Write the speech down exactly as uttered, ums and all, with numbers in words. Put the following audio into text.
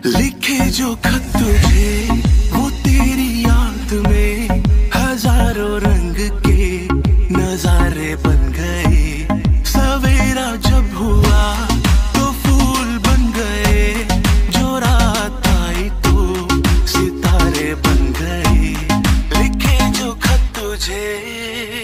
लिखे जो खत तुझे वो तेरी याद में हजारों रंग के नजारे बन गए। सवेरा जब हुआ तो फूल बन गए, जो रात आई तो सितारे बन गए। लिखे जो खत तुझे